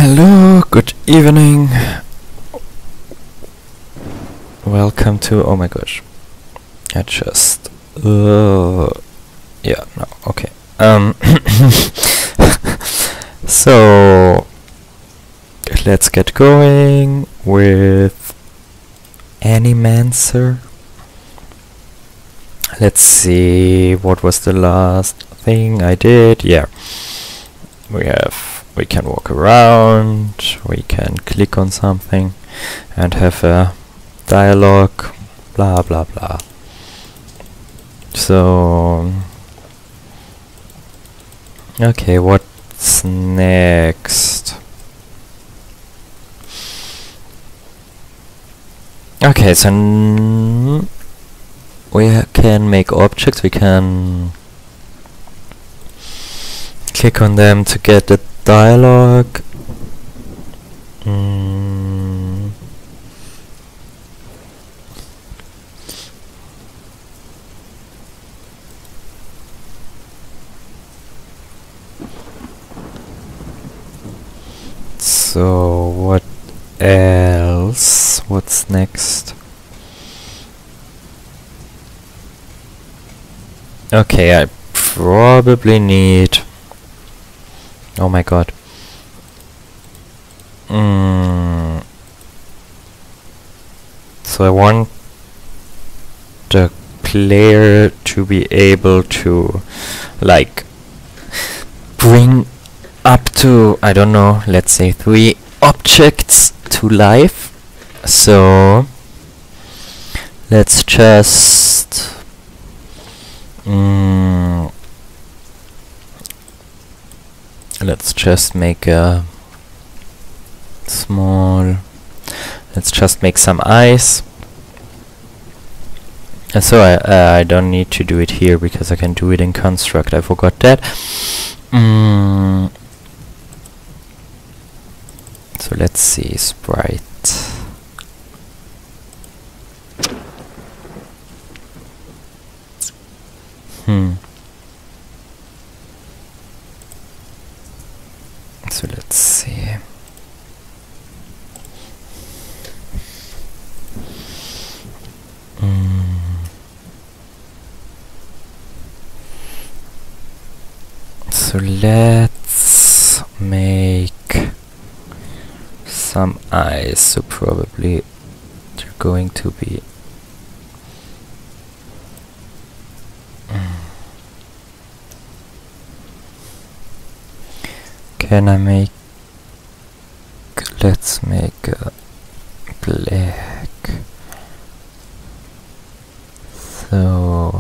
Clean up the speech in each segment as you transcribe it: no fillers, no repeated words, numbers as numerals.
Hello, good evening. Welcome to. Oh my gosh. I just. Yeah, no, okay. So. Let's get going with Animancer. Let's see, what was the last thing I did? Yeah. We can walk around, we can click on something and have a dialogue, blah blah blah. So, okay, what's next? Okay, so we can make objects, we can click on them to get the dialogue. So what else? What's next? Okay, I probably need. Oh my god. So I want the player to be able to, like, bring up to, I don't know, let's say 3 objects to life. So let's just make a small. Let's just make some eyes. And so I don't need to do it here because I can do it in construct. I forgot that. So let's see, sprite. So let's see. So let's make some eyes. So probably they're going to be can I make, let's make a black. So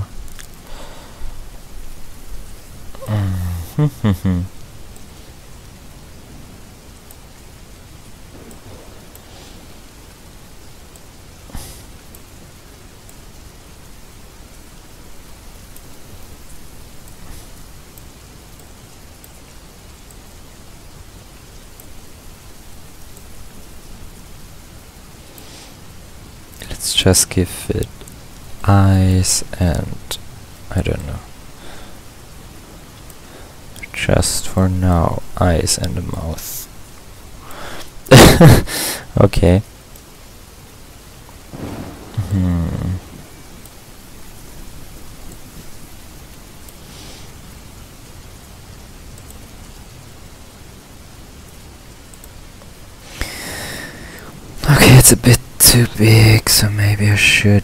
let's just give it eyes and I don't know. Just for now, eyes and a mouth. Okay. Okay, it's a bit too big, so maybe I should.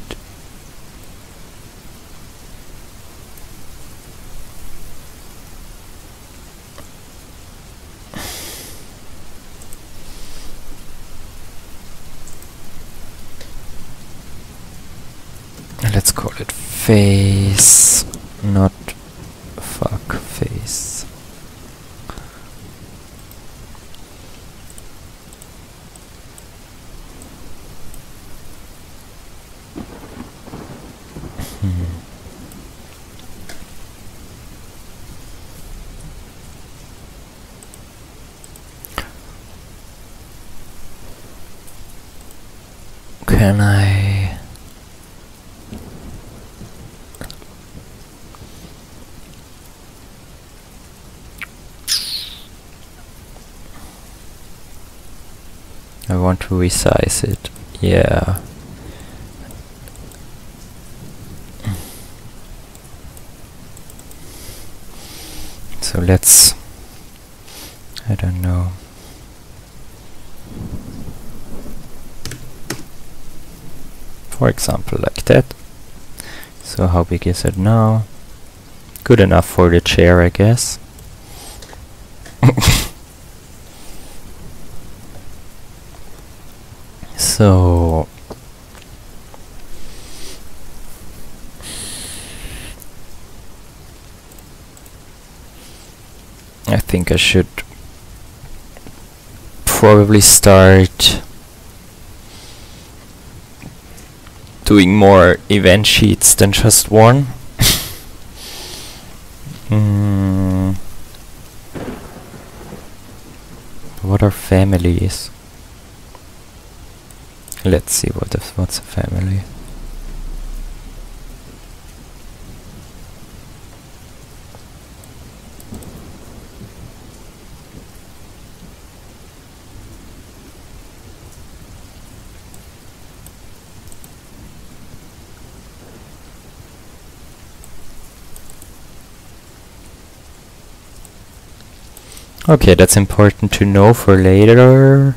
Let's call it face, not fuck face. Can I? to resize it. Yeah. So let's, I don't know. For example, like that. So how big is it now? Good enough for the chair, I guess. So I think I should probably start doing more event sheets than just one. What are families? Let's see what's a family. Okay, that's important to know for later.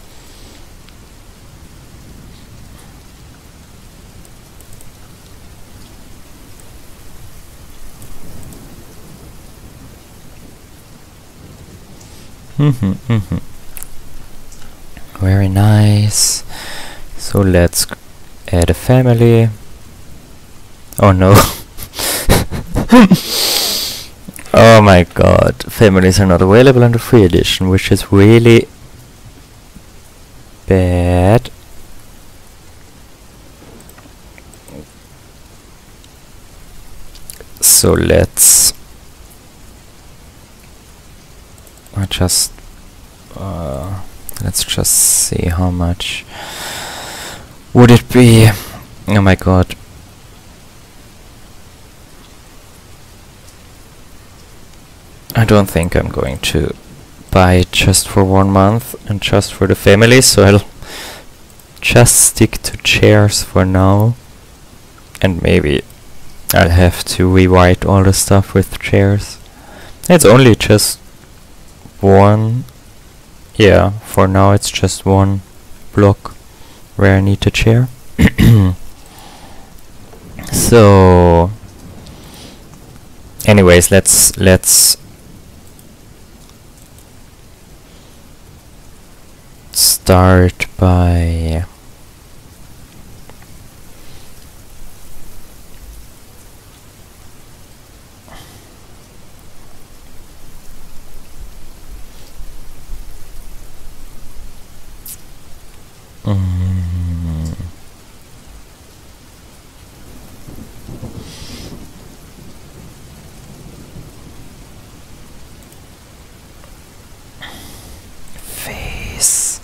Very nice. So let's add a family. Oh no. Oh my god, families are not available in the free edition, which is really bad. So let's just see how much would it be. Oh my god. I don't think I'm going to buy it just for 1 month and just for the family, so I'll just stick to chairs for now, and maybe I'll have to rewrite all the stuff with chairs. It's only just one. Yeah, for now it's just one block where I need a chair. So anyways, let's start by face.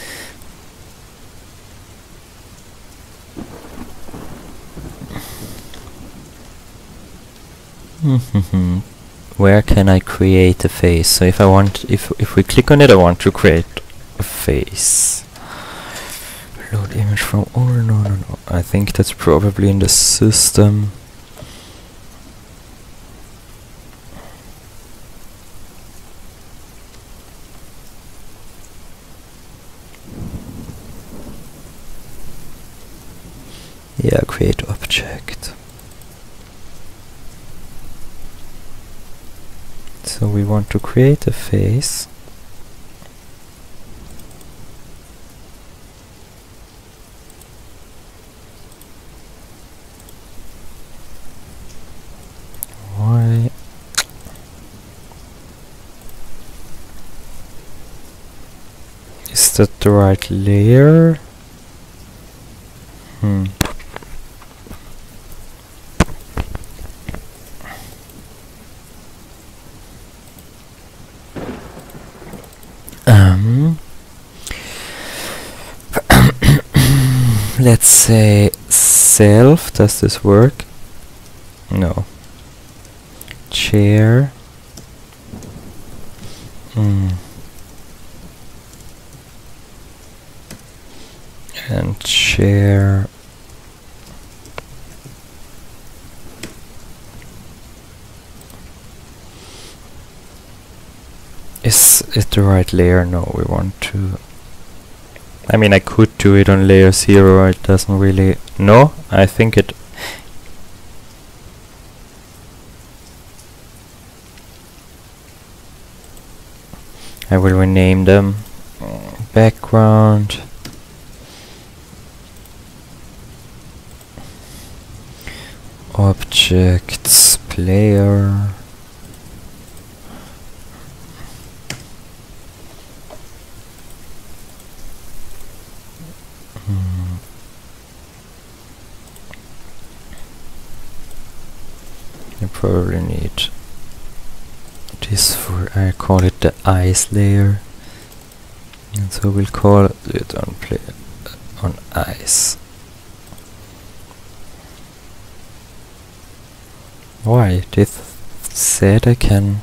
Where can I create a face? So if we click on it, I want to create a face. Load image from no. I think that's probably in the system. Yeah, create object. So we want to create a face. Why? Is that the right layer? Let's say self. Does this work? No. Chair. and chair. Is it the right layer? No, we want to... I mean, I could do it on layer 0, it doesn't really... No, I think it... I will rename them. Background. Objects, player. You probably need this for, I call it the ice layer, and so we'll call it on ice. Why? They said I can.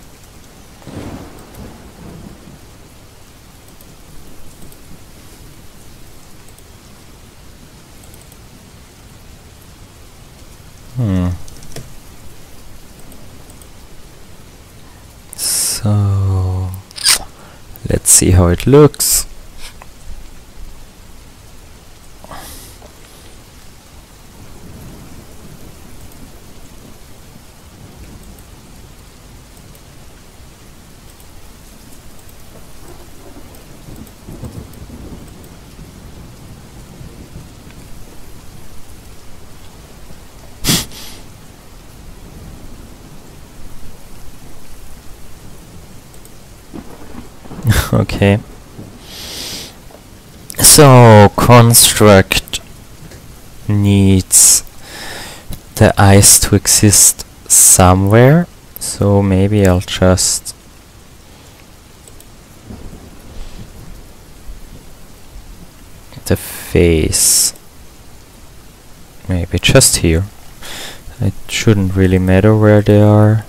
So let's see how it looks. Okay. So construct needs the ice to exist somewhere. So maybe I'll just the face. Maybe just here. It shouldn't really matter where they are.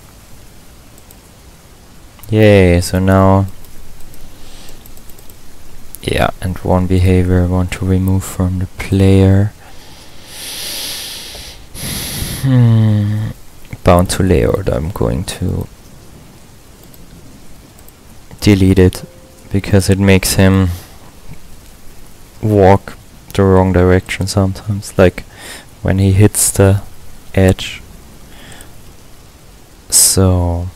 Yay, so now... Yeah, and one behavior I want to remove from the player. Bound to layout, I'm going to delete it because it makes him walk the wrong direction sometimes, like when he hits the edge. So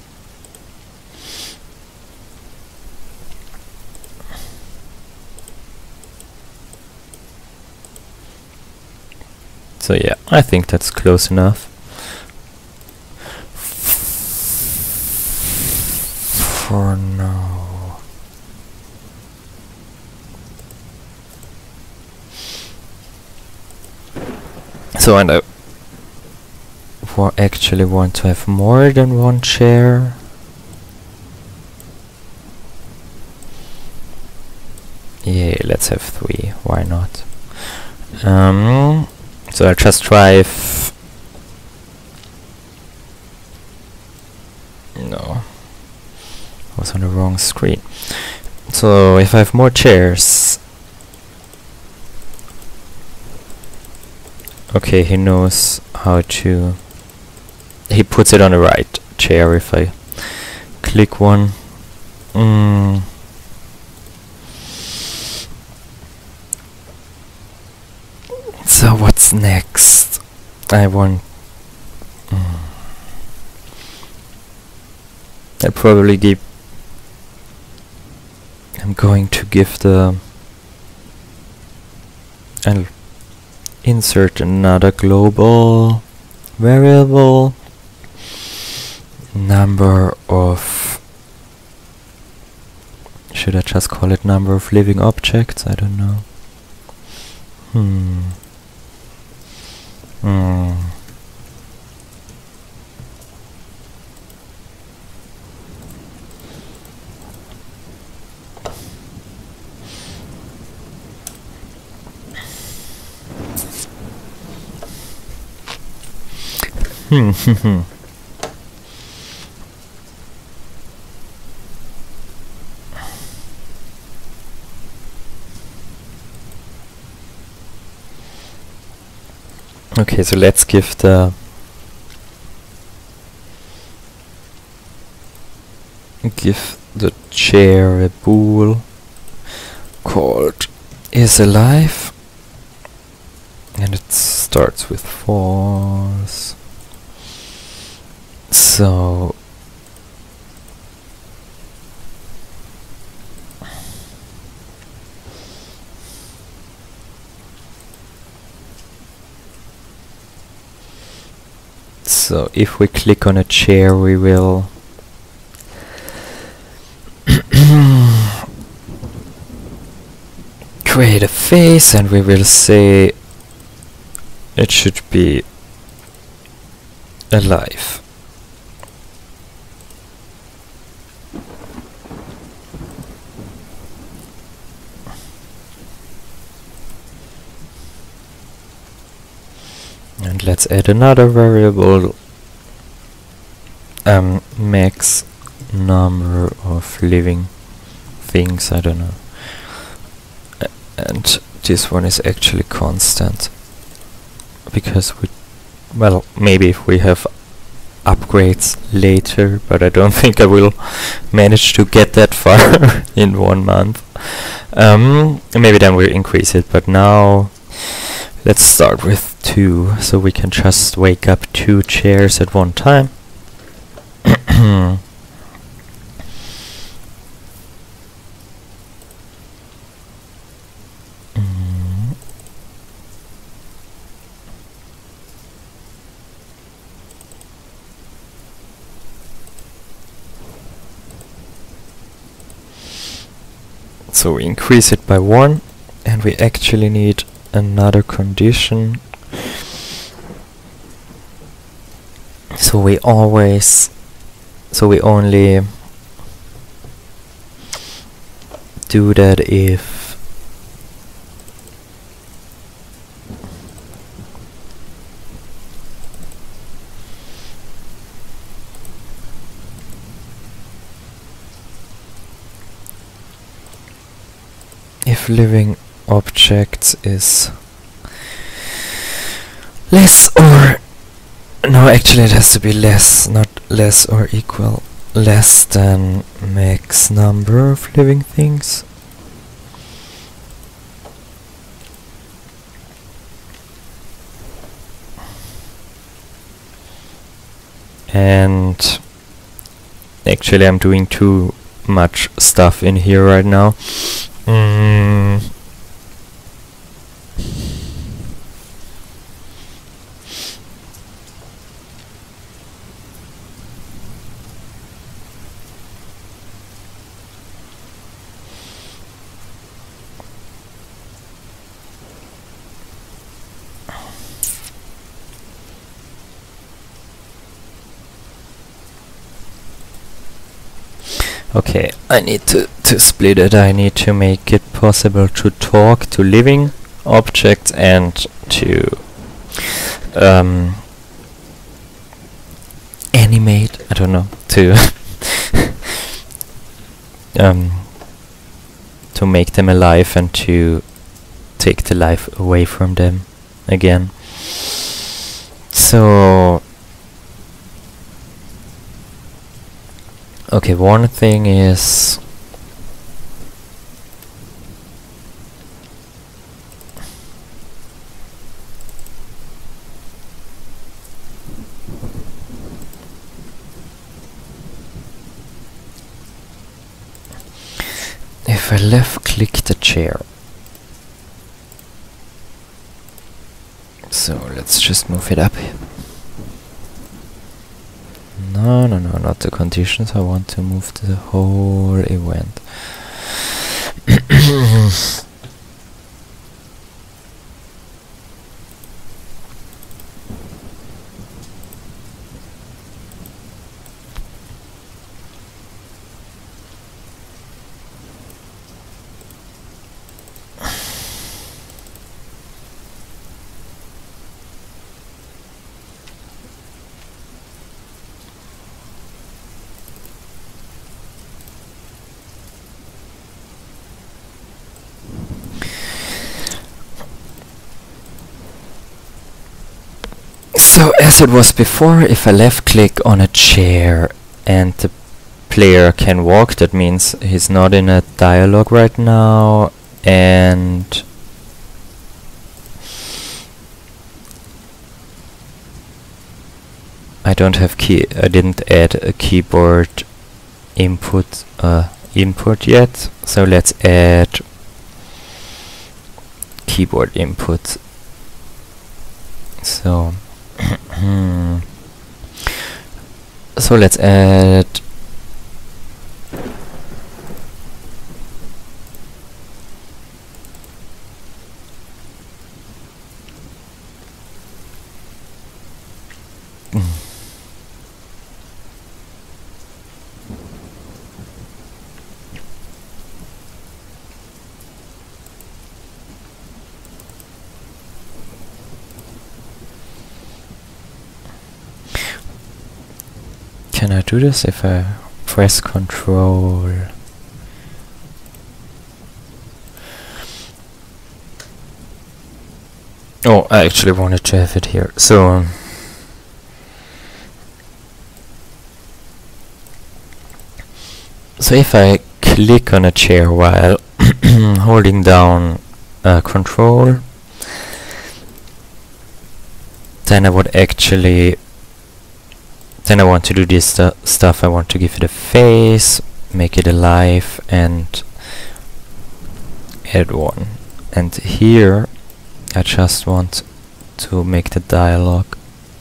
yeah, I think that's close enough. For now. So, and I actually want to have more than one chair. Yeah, let's have 3. Why not? So I'll just try if... No. I was on the wrong screen. So if I have more chairs... Okay, he knows how to... He puts it on the right chair if I click one. So what's next? I want... I'll probably give... I'm going to give the... I'll insert another global variable. Number of... Should I just call it number of living objects? I don't know. Okay, so let's give the chair a bool called is alive, and it starts with false. So if we click on a chair, we will create a face, and we will say it should be alive. And let's add another variable, max number of living things, I don't know. And this one is actually constant, because well, maybe if we have upgrades later, but I don't think I will manage to get that far in 1 month. Maybe then we'll increase it, but now let's start with 2, so we can just wake up 2 chairs at one time. So we increase it by 1, and we actually need another condition. So we only do that if living objects is less or no, actually it has to be less, not less or equal, less than max number of living things. And actually I'm doing too much stuff in here right now. Okay, I need to split it. I need to make it possible to talk to living objects and to animate, I don't know, to to make them alive and to take the life away from them again. So okay, one thing is if I left click the chair. So let's just move it up here. No, not the conditions. I want to move the whole event. So as it was before, if I left click on a chair and the player can walk, that means he's not in a dialogue right now, and I didn't add a keyboard input yet, so let's add keyboard input. So so let's add can I do this if I press Control? Oh, I actually wanted to have it here. So if I click on a chair while holding down Control, then I would actually then I want to do this stuff. I want to give it a face, make it alive, and add one. And here I just want to make the dialogue.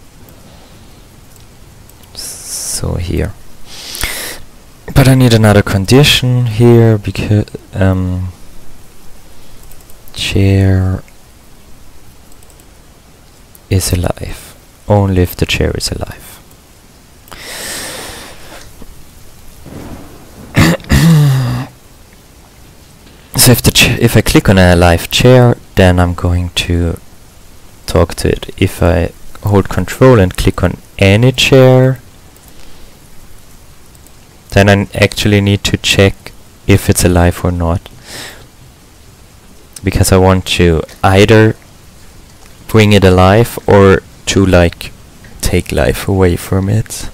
So here. But I need another condition here because chair is alive. Only if the chair is alive. So if I click on a live chair, then I'm going to talk to it. If I hold Control and click on any chair, then I actually need to check if it's alive or not, because I want to either bring it alive or to like take life away from it.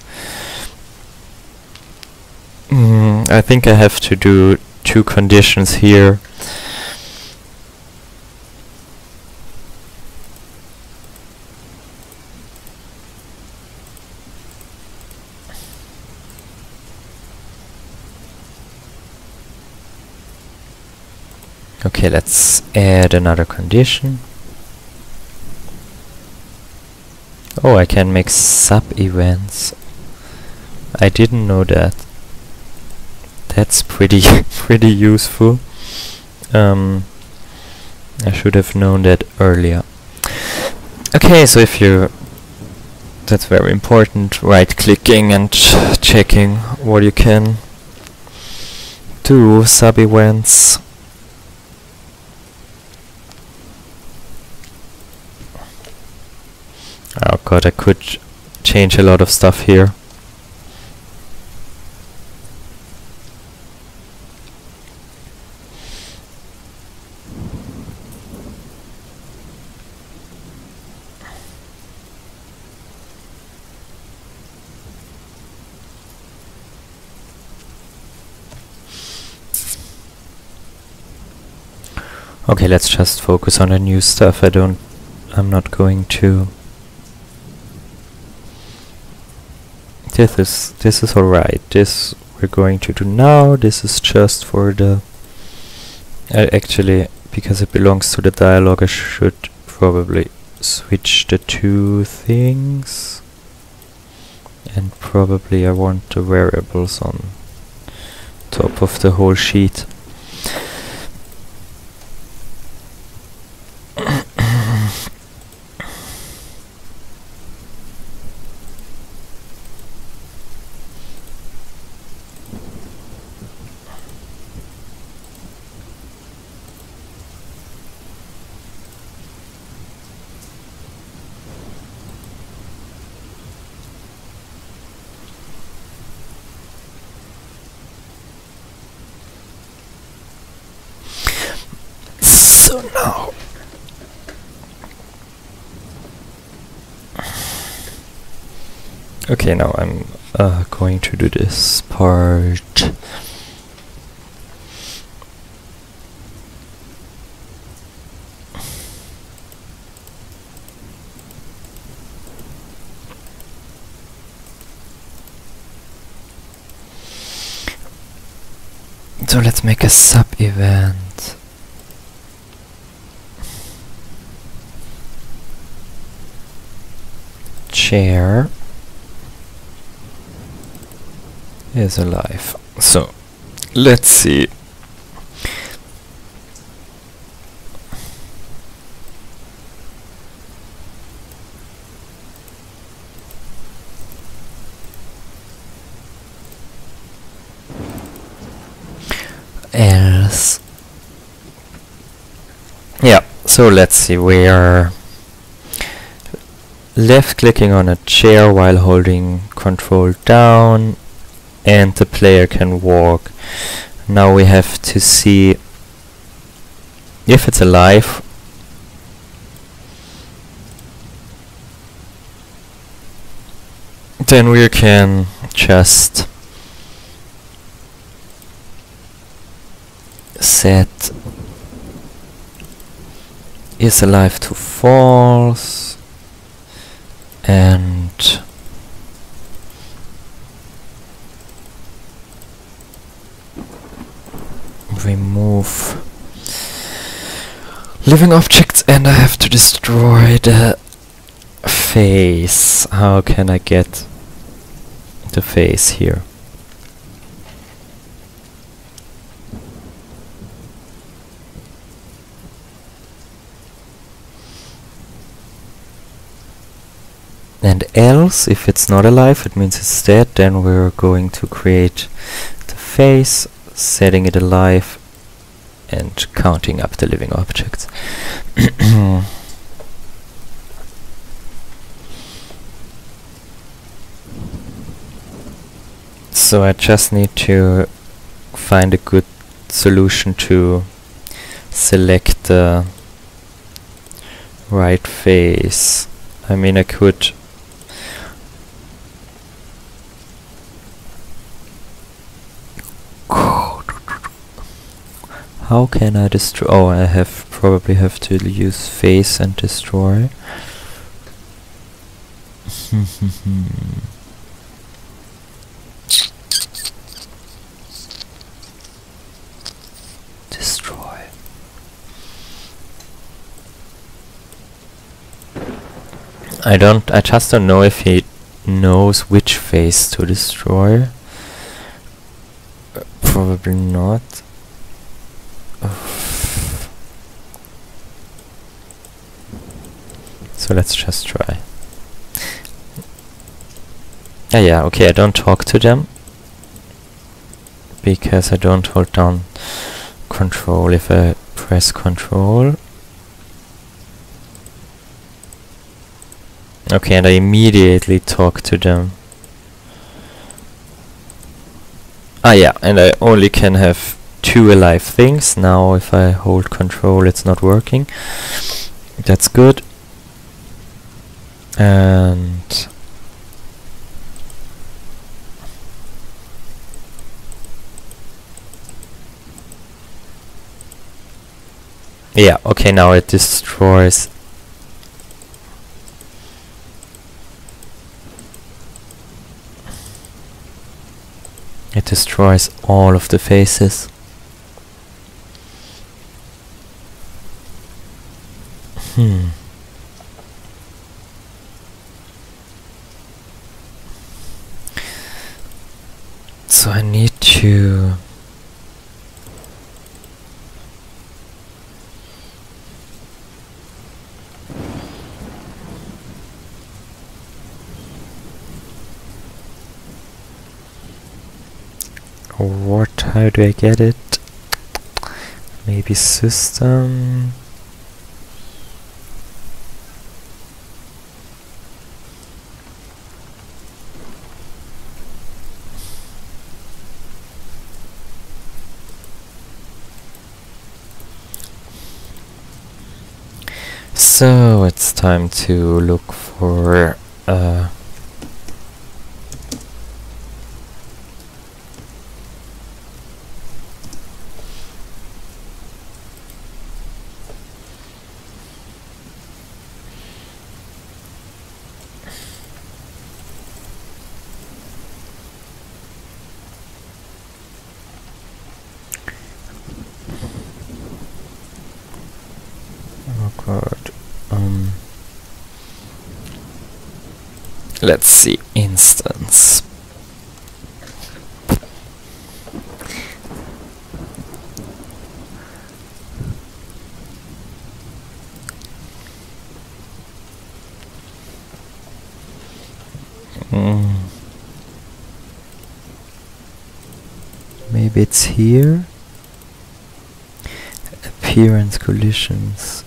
I think I have to do two conditions here. Okay, let's add another condition. Oh, I can make sub-events. I didn't know that. That's pretty pretty useful. I should have known that earlier. Okay, so that's very important, right-clicking and checking what you can do, sub-events. Oh god, I could change a lot of stuff here. Okay, let's just focus on the new stuff. I'm not going to. This is alright. This we're going to do now. This is just for the. Actually, because it belongs to the dialogue, I should probably switch the two things. And probably I want the variables on top of the whole sheet. So now Okay, now I'm going to do this part. So let's make a sub-event. Chair is alive. So let's see. Else. Yeah, so let's see. We are left clicking on a chair while holding control down, and the player can walk. Now we have to see if it's alive. Then we can just set is alive to false, and remove living objects, and I have to destroy the face. How can I get the face here? And else, if it's not alive, it means it's dead. Then we're going to create the face, setting it alive, and counting up the living objects. So I just need to find a good solution to select the right face. I mean, I could how can I destroy? Oh, I probably have to use face and destroy. Destroy. I just don't know if he knows which face to destroy. Probably not. So let's just try. Ah, yeah, okay, I don't talk to them because I don't hold down control. If I press control, okay, and I immediately talk to them. Ah, yeah, and I only can have 2 alive things. Now if I hold control, it's not working. That's good. And yeah, okay, now it destroys. It destroys all of the faces. So I need to how do I get it? Maybe system. So it's time to look for Let's see, instance. Maybe it's here. Appearance collisions.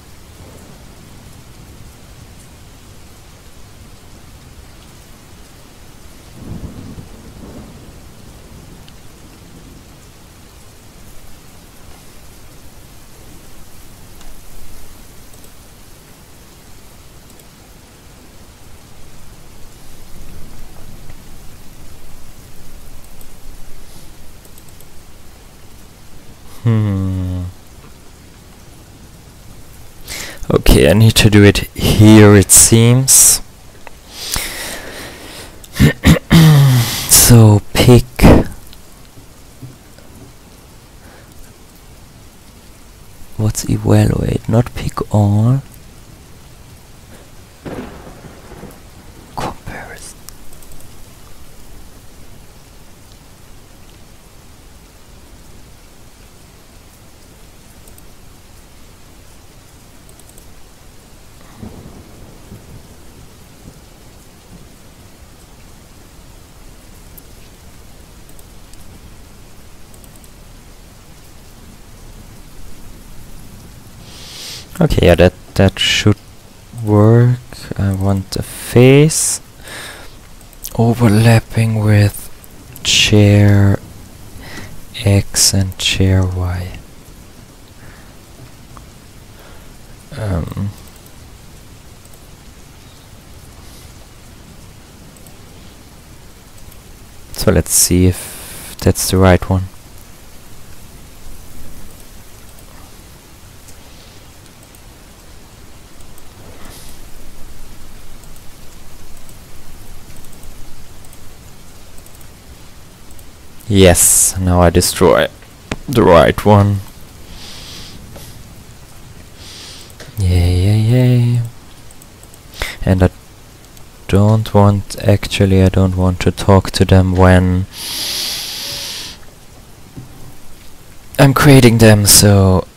Okay, I need to do it here, it seems. So pick what's evaluate, not pick all. Comparison. Okay, yeah, that should work. I want a face overlapping with chair X and chair Y. So let's see if that's the right one. Yes, now I destroy the right one. Yay, yay, yay. And I don't want, actually I don't want to talk to them when I'm creating them, so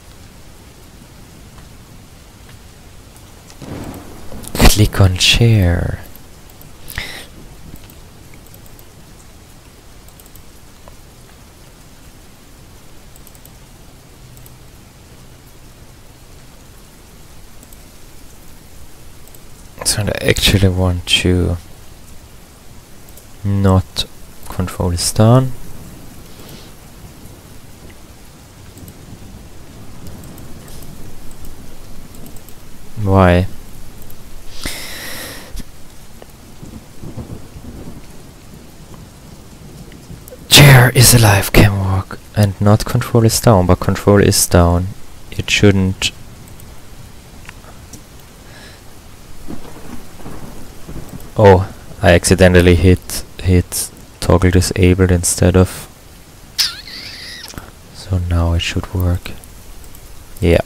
click on chair. So I actually want to not control this down. Why? Chair is alive, can walk, and not control is down, but control is down. It shouldn't. Oh, I accidentally hit toggle disabled instead of. So now it should work. Yeah.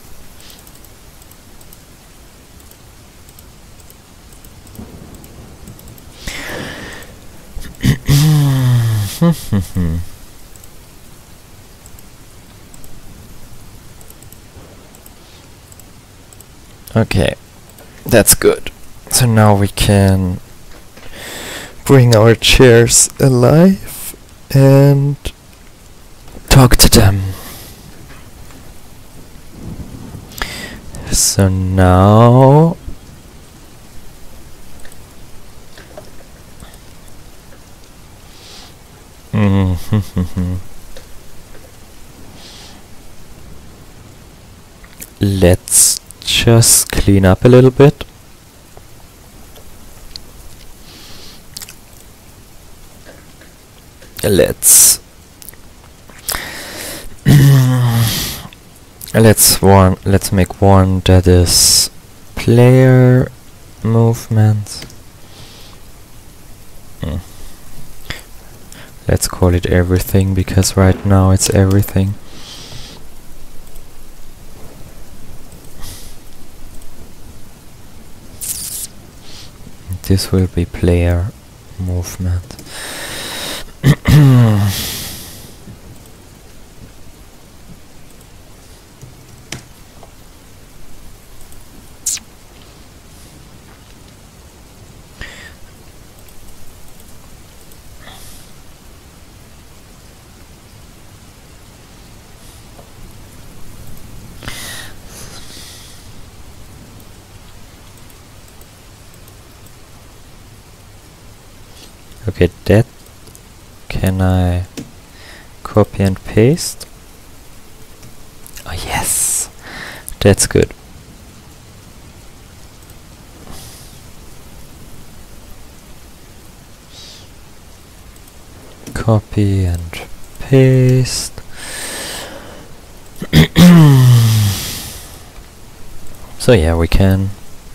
Okay, that's good. So now we can bring our chairs alive and talk to them. So now let's just clean up a little bit. Let's make one that is player movement. Let's call it everything, because right now it's everything. this will be player movement. Okay, that can I copy and paste? Oh yes, that's good. Copy and paste. So yeah, we can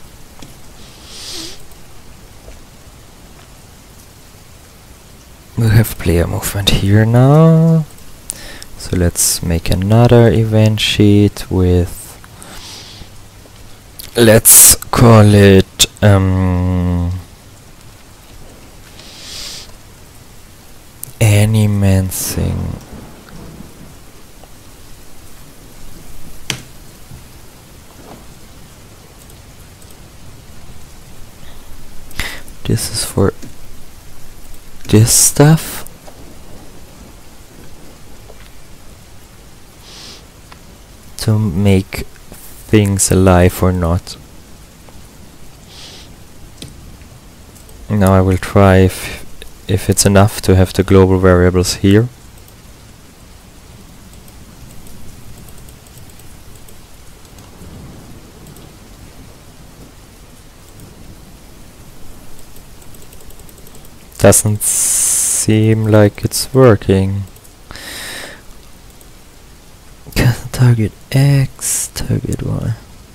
we have player movement here now. So let's make another event sheet with, let's call it Animancing. This is for this stuff. To make things alive or not. Now I will try if it's enough to have the global variables here. Doesn't seem like it's working. Target X, target Y.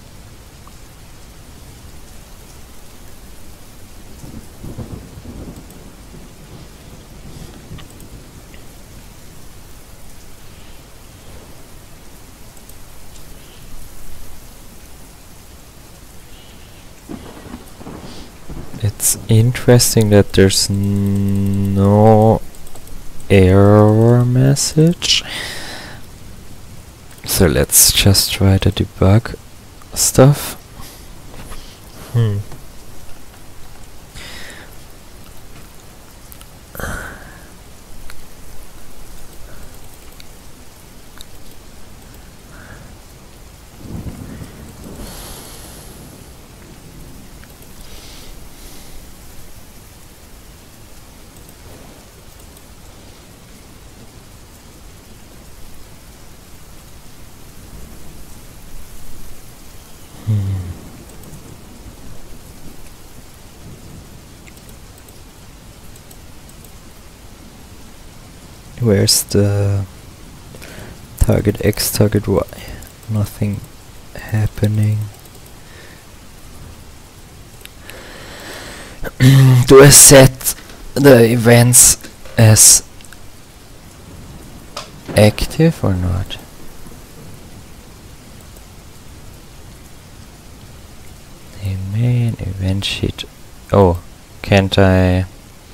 It's interesting that there's no error message. So let's just try to debug stuff. Where's the target X, target Y? Nothing happening. Do I set the events as active or not? The main event sheet. Oh, can't I?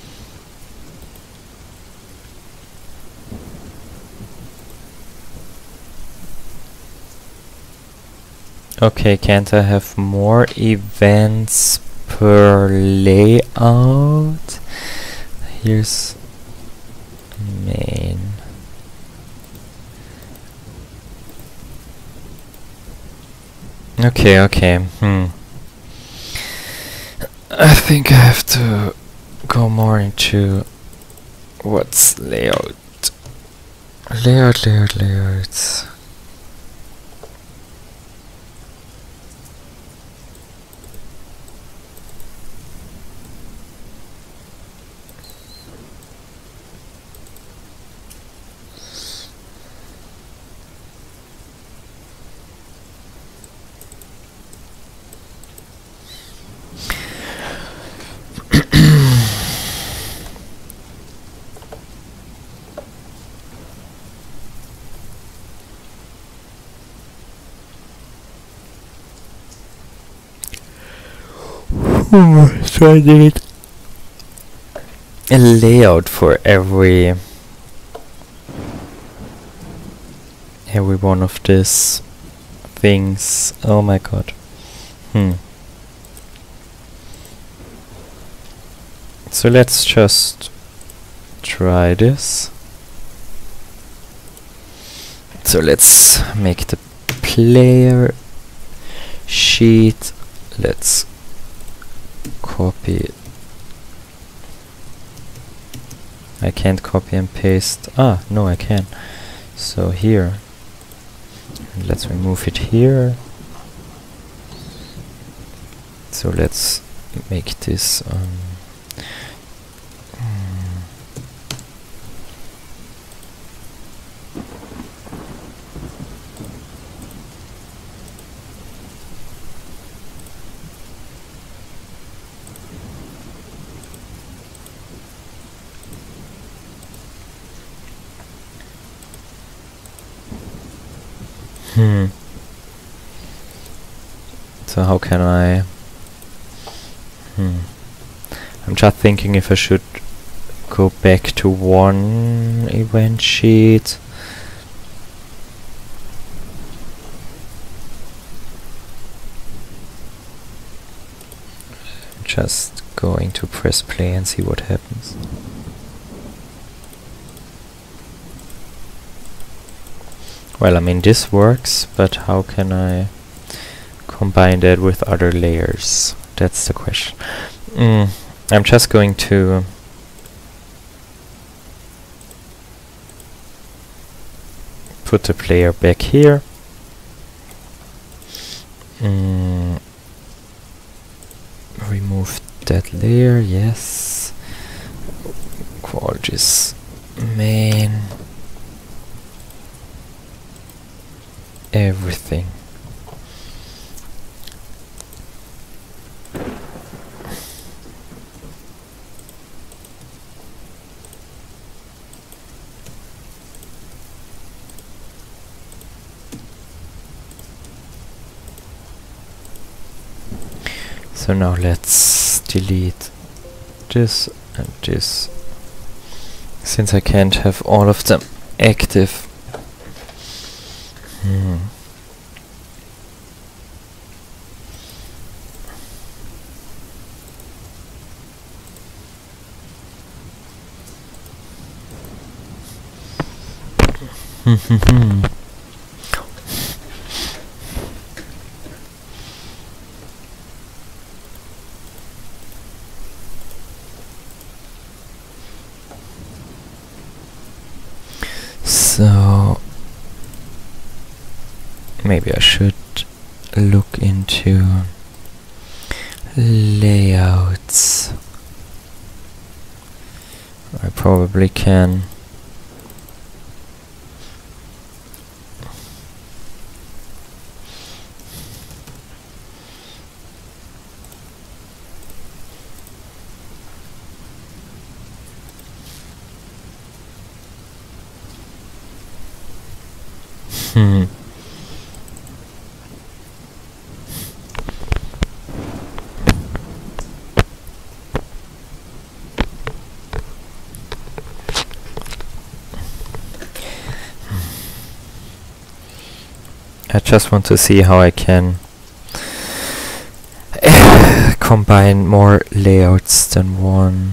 Okay, can't I have more events per layout? Here's main. Okay, I think I have to go more into what's layout. Layouts. So I need a layout for every one of these things. Oh my god. So let's just try this. So let's make the player sheet. Let's copy. I can't copy and paste. Ah, no, I can. So here. Let's remove it here. So let's make this So how can I... I'm just thinking if I should go back to one event sheet. Just going to press play and see what happens. Well, I mean, this works, but how can I combine that with other layers? That's the question. I'm just going to put the player back here. Remove that layer, yes. Call this main. Everything. So now let's delete this and this, since I can't have all of them active. So maybe I should look into layouts. I probably can. I just want to see how I can combine more layouts than one.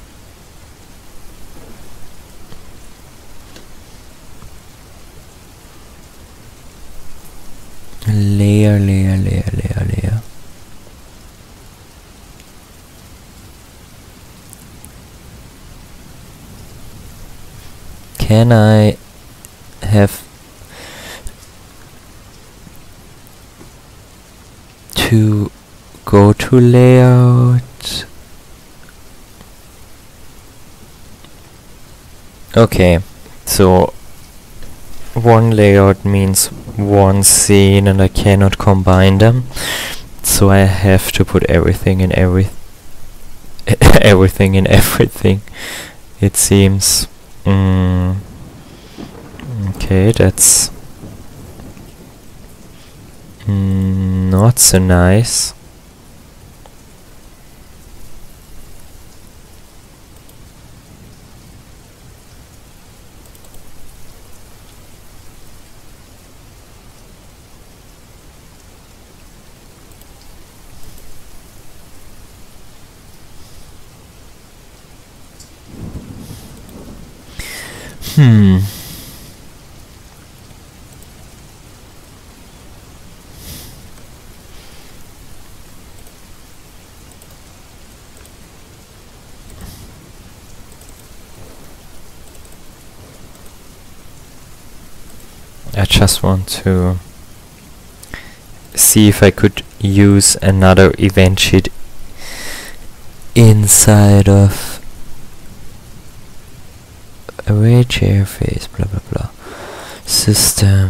Layer. Can I have to go to layout? Okay, so one layout means one scene and I cannot combine them, so I have to put everything in everything in everything, it seems. Okay, that's not so nice. Hmm. I just want to see if I could use another event sheet inside of array chair face, blah blah blah, system.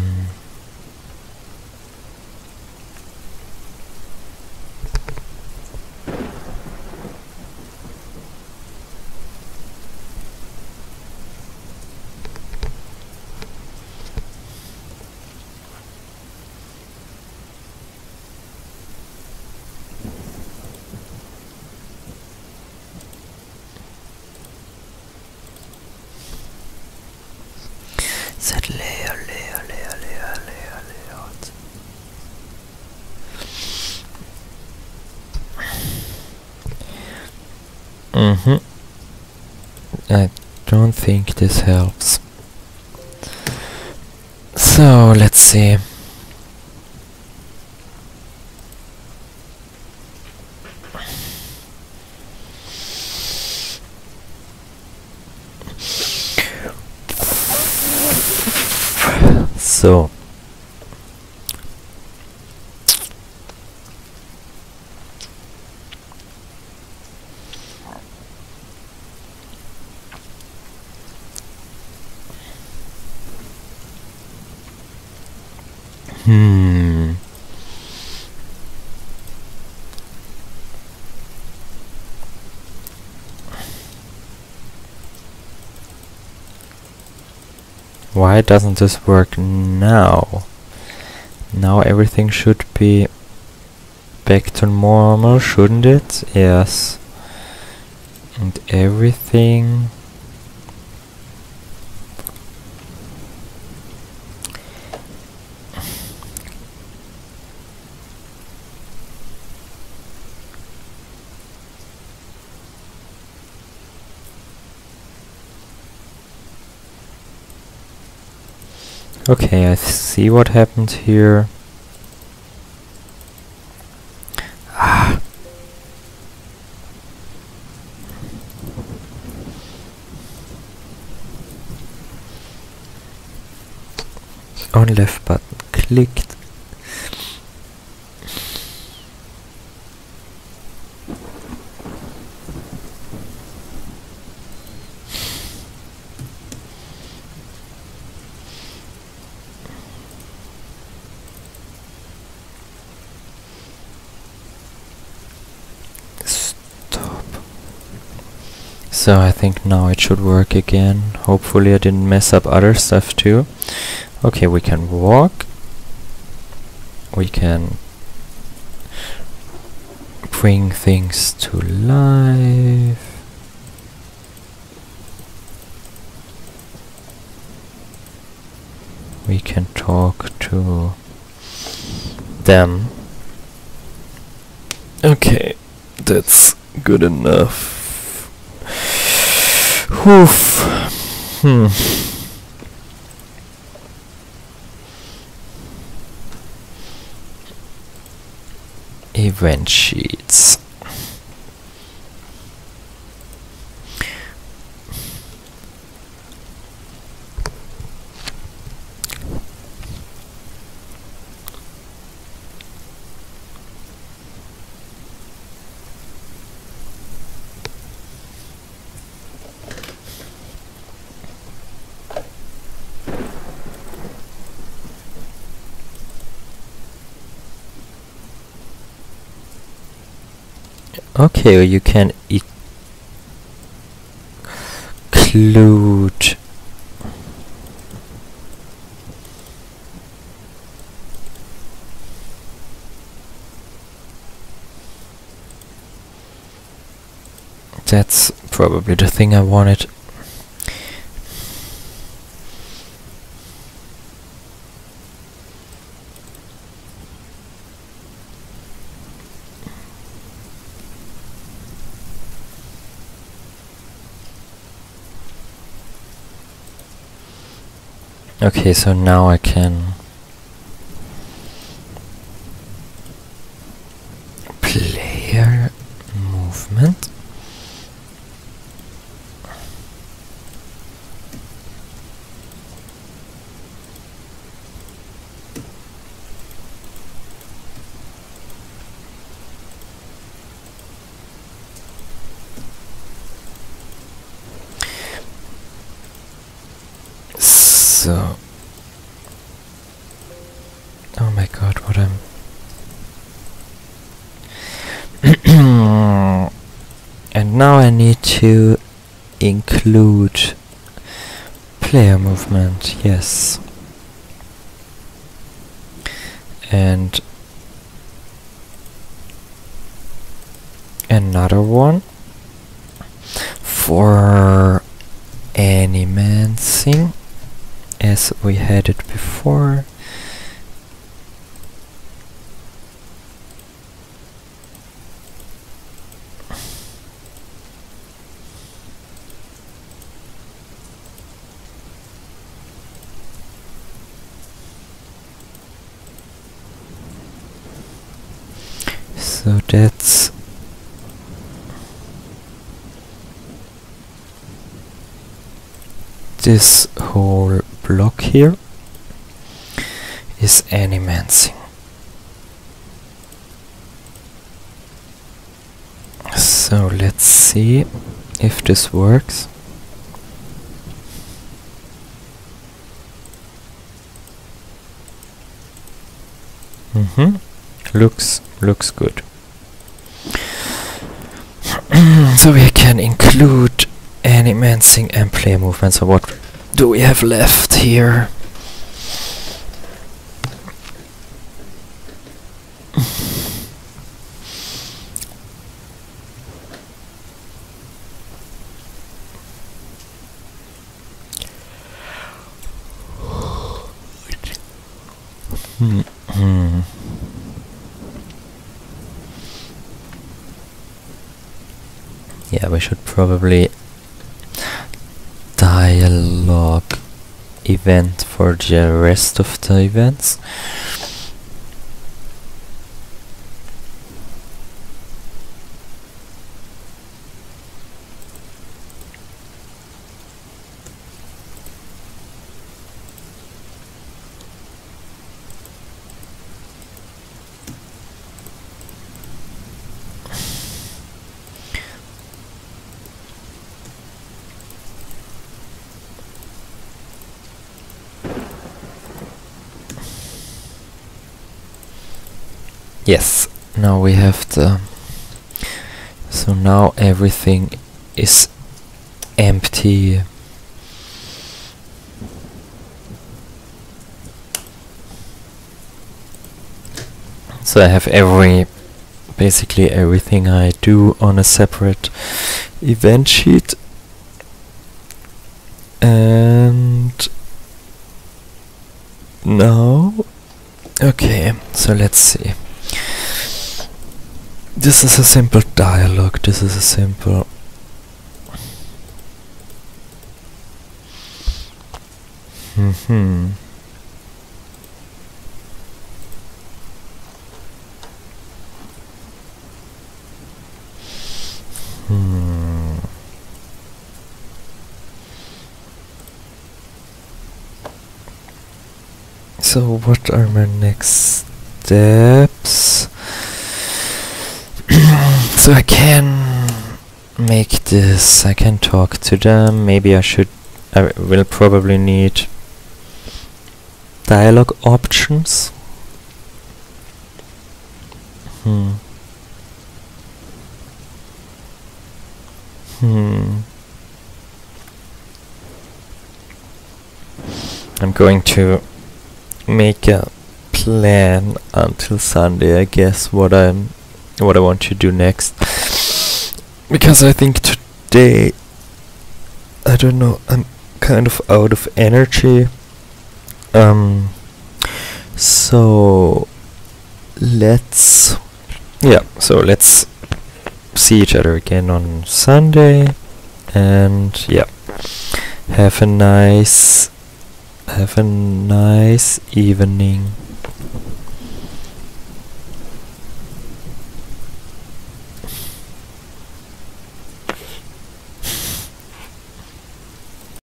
Set layout. I don't think this helps. So let's see. So why doesn't this work now? Now everything should be back to normal, shouldn't it? Yes. And everything... Okay, I see what happened here. On left button clicked. So I think now it should work again. Hopefully I didn't mess up other stuff too. Okay, we can walk. We can bring things to life. We can talk to them. Okay, that's good enough. Oof. Event sheets. Okay, you can include that's probably the thing I wanted. Okay, so now I can player movement. So, oh my god, what I'm and now I need to include player movement, yes. And another one for animancing, as we had it before. So that's this whole block here is animancing. So let's see if this works. Looks good. So we can include animancing and player movement. So what do we have left here? Yeah, we should probably dialogue event for the rest of the events. Yes, now we have the... So now everything is empty. So I have basically everything I do on a separate event sheet. And now, okay, so let's see. This is a simple dialogue, this is a simple... So what are my next steps? So I can make this, I can talk to them, maybe I will probably need dialogue options. I'm going to make a plan until Sunday, I guess, what I want to do next, because I think today, I don't know, I'm kind of out of energy. So let's see each other again on Sunday, and yeah, have a nice Have a nice evening.